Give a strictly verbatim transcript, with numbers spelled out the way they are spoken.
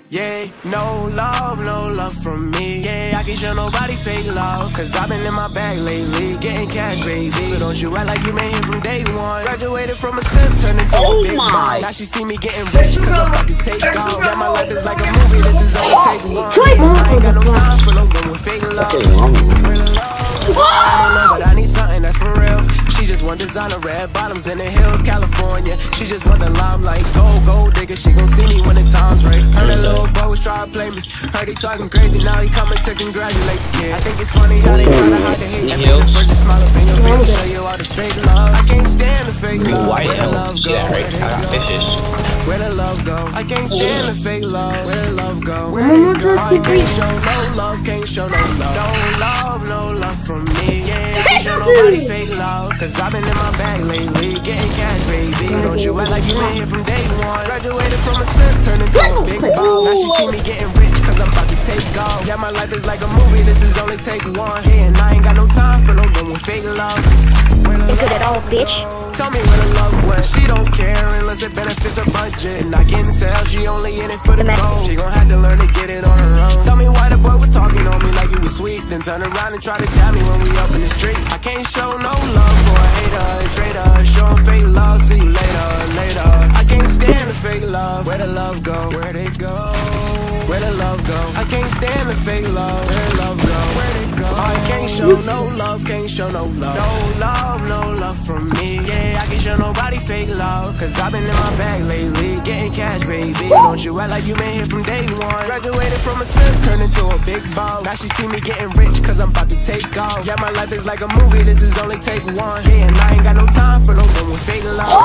Yeah, no love, no love from me. Yeah, I can show nobody fake love, cause I've been in my bag lately, getting cash, baby. So don't you act like you been here from day one. Graduated from a sim, turned into oh a big my. Now she see me getting rich, cause I'm about to take off. Yeah, my life is like a movie, this is only take one. I ain't got no time for no one with fake love. Real love, but I need something that's for real. She just want designer, red bottoms in the hills, California. She just want the limelight, gold, gold digger. She gon' see me when the time's right. Heard that little boy was trying to play me. Heard he talking crazy, now he coming to congratulate the kid. I think it's funny how they try to hide the hate. And then the first just smile up in your face and show you all this fake love. I can't stand the fake love. Where the love go? Where the love go? I can't stand the fake love. Where the love go? Where it go? I can't show no love, can't show no love. No love, no love from me. Yeah, I can't show nobody fake love, cause I've been in my bag lately, getting cash, baby. So don't you act like you been here from day one. Graduated from a sim, turned into a big ball. Now she see me getting rich, cause I'm about to take off. Yeah, my life is like a movie, this is only take one. Yeah, and I ain't got no time for no one with fake love. Is it at all, bitch? Tell me where the love went. She don't care unless it benefits her budget. And I can tell she only in it for the gold. She gon' have to learn to get it on her own. Tell me why the boy was talking on me like he was sweet, then turn around and try to dab me when we up in the street. I can't show no love for a hater, a traitor. Show him fake love, see you later, later. I can't stand the fake love. Where the love go? Where'd it go? Where the love go? I can't stand the fake love. Where the love go? Where'd it go? I can't show no love, can't show no love. No love, no love from me. Yeah, I can't show nobody fake love, cause I've been in my bag lately, getting cash, baby. So don't you act like you been here from day one. Graduated from a sim, turned into a big ball. Now she see me getting rich, cause I'm about to take off. Yeah, my life is like a movie, this is only take one. Yeah, and I ain't got no time for no one with fake love.